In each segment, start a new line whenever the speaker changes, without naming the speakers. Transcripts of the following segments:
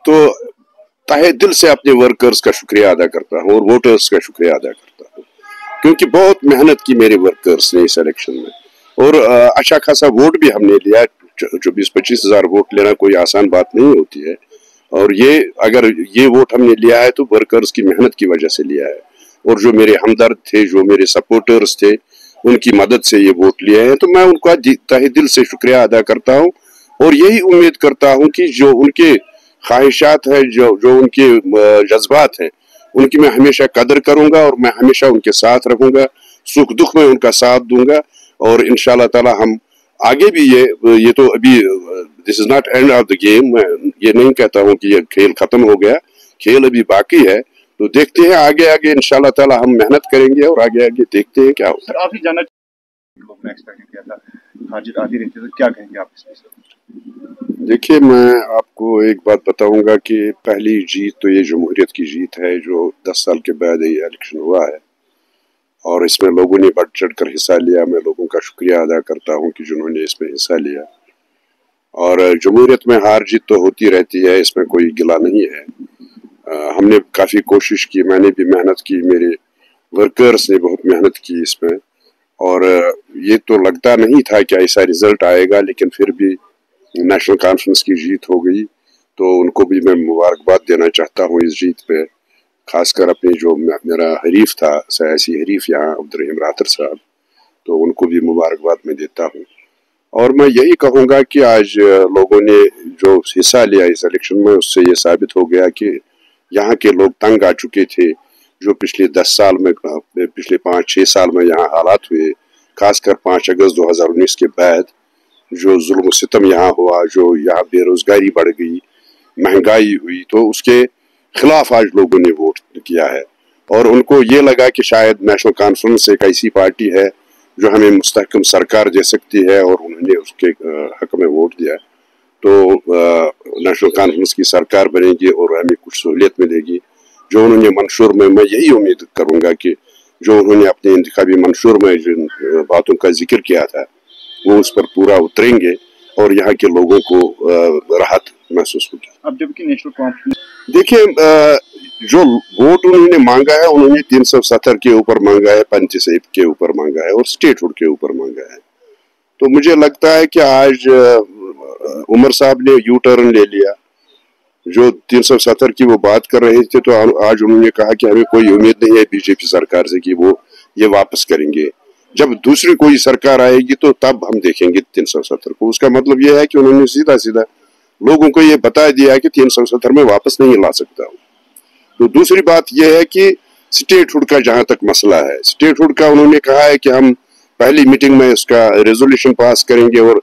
तो तहे दिल से अपने वर्कर्स का शुक्रिया अदा करता हूँ और वोटर्स का शुक्रिया अदा करता हूँ, क्योंकि बहुत मेहनत की मेरे वर्कर्स ने इस इलेक्शन में। और अच्छा खासा वोट भी हमने लिया। 24-25 हज़ार वोट लेना कोई आसान बात नहीं होती है। और ये अगर ये वोट हमने लिया है तो वर्कर्स की मेहनत की वजह से लिया है, और जो मेरे हमदर्द थे, जो मेरे सपोर्टर्स थे, उनकी मदद से ये वोट लिए हैं। तो मैं उनका तहे दिल से शुक्रिया अदा करता हूँ और यही उम्मीद करता हूँ कि जो उनके ख्वाहिशात है, जो उनके जज्बात हैं, उनकी मैं हमेशा कदर करूंगा और मैं हमेशा उनके साथ रहूंगा, सुख दुख में उनका साथ दूंगा। और इंशाल्लाह ताला हम आगे भी ये तो अभी this is not end of the game. मैं ये नहीं कहता हूँ कि ये खेल खत्म हो गया, खेल अभी बाकी है। तो देखते हैं आगे आगे, इंशाल्लाह ताला हम मेहनत करेंगे और आगे आगे देखते हैं क्या होता है।
आप ही जानना लोग एक्सपेक्ट किया था, हार जीत आती रहती है, तो क्या कहेंगे आप इसमें?
देखिए, मैं आपको एक बात बताऊंगा कि पहली जीत तो ये जमहूरियत की जीत है, जो 10 साल के बाद ये इलेक्शन हुआ है और इसमें लोगों ने बढ़ चढ़ कर हिस्सा लिया। मैं लोगों का शुक्रिया अदा करता हूं कि जिन्होंने इसमें हिस्सा लिया। और जमहूरियत में हार जीत तो होती रहती है, इसमें कोई गिला नहीं है। हमने काफ़ी कोशिश की, मैंने भी मेहनत की, मेरे वर्कर्स ने बहुत मेहनत की इसमें। और ये तो लगता नहीं था कि ऐसा रिजल्ट आएगा, लेकिन फिर भी नेशनल कॉन्फ्रेंस की जीत हो गई। तो उनको भी मैं मुबारकबाद देना चाहता हूँ इस जीत पे, खासकर अपने जो मेरा हरीफ था, सियासी हरीफ यहाँ अब्दुर्रहीम रातर साहब, तो उनको भी मुबारकबाद मैं देता हूँ। और मैं यही कहूँगा कि आज लोगों ने जो हिस्सा लिया इस इलेक्शन में, उससे ये साबित हो गया कि यहाँ के लोग तंग आ चुके थे। जो पिछले 10 साल में, पिछले 5-6 साल में यहाँ हालात हुए, खासकर 5 अगस्त 2019 के बाद जो जुल्म सितम यहाँ हुआ, जो यहाँ बेरोजगारी बढ़ गई, महंगाई हुई, तो उसके खिलाफ आज लोगों ने वोट किया है। और उनको ये लगा कि शायद नेशनल कॉन्फ्रेंस एक ऐसी पार्टी है जो हमें मुस्तहकम सरकार दे सकती है, और उन्होंने उसके हक में वोट दिया। तो नेशनल कॉन्फ्रेंस की सरकार बनेगी और हमें कुछ सहूलियत मिलेगी। जो उन्होंने मंशूर में, मैं यही उम्मीद करूंगा कि जो उन्होंने अपने इंतखाबी मंशूर में जिन बातों का जिक्र किया था, वो उस पर पूरा उतरेंगे और यहाँ के लोगों को राहत महसूस होगी।
अब जबकि नेशनल कॉन्फ्रेंस,
देखिए, जो वोट उन्होंने मांगा है, उन्होंने 370 के ऊपर मांगा है, 35 के ऊपर मांगा है और स्टेटहुड के ऊपर मांगा है। तो मुझे लगता है कि आज उमर साहब ने यू टर्न ले लिया। जो 370 की वो बात कर रहे थे, तो आज उन्होंने कहा कि हमें कोई उम्मीद नहीं है बीजेपी सरकार से कि वो ये वापस करेंगे। जब दूसरी कोई सरकार आएगी तो तब हम देखेंगे 370 को। उसका मतलब ये है कि उन्होंने सीधा सीधा लोगों को ये बता दिया है कि 370 में वापस नहीं ला सकता हूँ। तो दूसरी बात यह है कि स्टेटहुड का जहां तक मसला है, स्टेटहुड का उन्होंने कहा है कि हम पहली मीटिंग में उसका रेजोल्यूशन पास करेंगे और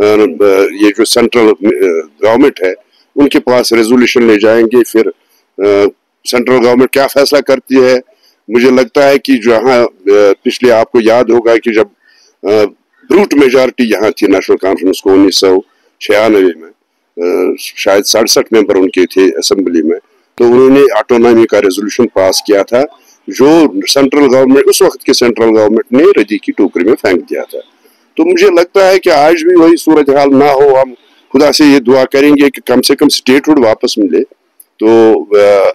ये जो सेंट्रल गवर्नमेंट है उनके पास रेजोल्यूशन ले जाएंगे। फिर सेंट्रल गवर्नमेंट क्या फैसला करती है। मुझे लगता है कि जहां पिछले, आपको याद होगा कि जब ब्रूट मेजॉरिटी यहाँ थी नेशनल कॉन्फ्रेंस को 1996 में, शायद 67 मेंबर उनके थे असेंबली में, तो उन्होंने ऑटोनॉमी का रेजोल्यूशन पास किया था, जो सेंट्रल गवर्नमेंट, उस वक्त के सेंट्रल गवर्नमेंट ने रद्दी की टोकरी में फेंक दिया था। तो मुझे लगता है कि आज भी वही सूरत हाल ना हो। हम खुदा से ये दुआ करेंगे कि कम से कम स्टेटहुड वापस मिले। तो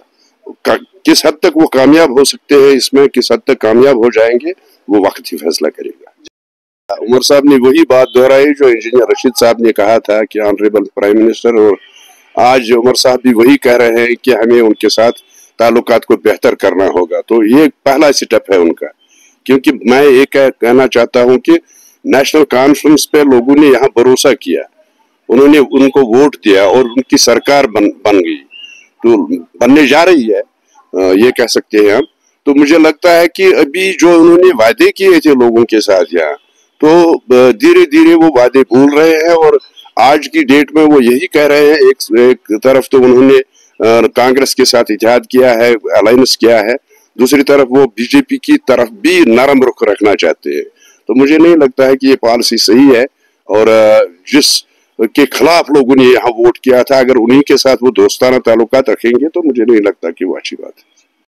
किस हद तक वो कामयाब हो सकते हैं इसमें, किस हद तक कामयाब हो जाएंगे, वो वक्त ही फैसला करेगा। उमर साहब ने वही बात दोहराई जो इंजीनियर रशीद साहब ने कहा था कि ऑनरेबल प्राइम मिनिस्टर, और आज उमर साहब भी वही कह रहे हैं कि हमें उनके साथ ताल्लुकात को बेहतर करना होगा। तो ये पहला स्टेप है उनका, क्योंकि मैं ये कहना चाहता हूं कि नेशनल कॉन्फ्रेंस पे लोगों ने यहाँ भरोसा किया, उन्होंने उनको वोट दिया और उनकी सरकार बन गई, तो बनने जा रही है, ये कह सकते हैं हम। तो मुझे लगता है कि अभी जो उन्होंने वादे किए थे लोगों के साथ यहाँ, तो धीरे धीरे वो वादे भूल रहे हैं और आज की डेट में वो यही कह रहे हैं। एक तरफ तो उन्होंने कांग्रेस के साथ इत्तेहाद किया है, अलायंस किया है, दूसरी तरफ वो बीजेपी की तरफ भी नरम रुख रखना चाहते हैं। तो मुझे नहीं लगता है कि ये पॉलिसी सही है, और जिस के खिलाफ लोगों ने यहाँ वोट किया था, अगर उन्हीं के साथ वो दोस्ताना ताल्लुकात रखेंगे तो मुझे नहीं लगता कि वो अच्छी बात है।